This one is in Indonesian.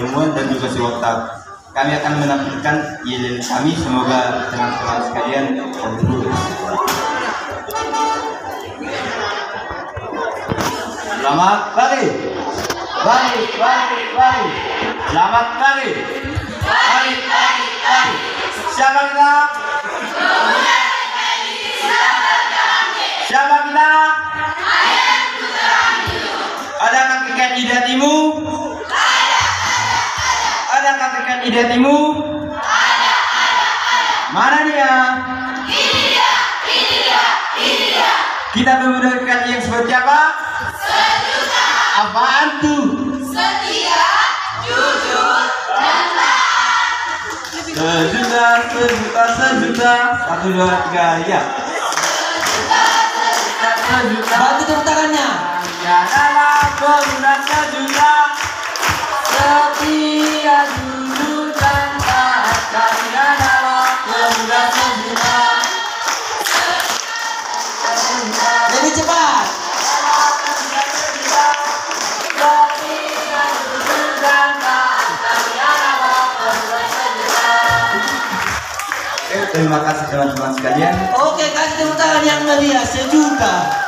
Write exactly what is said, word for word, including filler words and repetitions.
ilmuwan dan juga siwotak. Kami akan menampilkan yel kami, semoga teman-teman sekalian terhibur. Selamat pagi. Baik, baik, baik. Selamat pagi. Baik, baik, baik. Siapa kita? Siapa kita? Adakah kekayaan ide hatimu? Adakah kekayaan ide hatimu? Mana dia? Ini dia, ini dia, ini dia. Kita menggunakan yang seperti apa? Sejuta. Apaan tuh? Setia, jujur, dan taat. Sejuta, sejuta, sejuta. Satu, dua, tiga, ya. Sejuta, sejuta, Sejuta. Bantu tepuk tangannya. Ya adalah pemuda sejuta. Setia, jujur, dan taat. Kami adalah pemuda sejuta. Lebih cepat. Terima kasih teman-teman sekalian. Oke, kasih tepuk tangan yang meriah sejuta.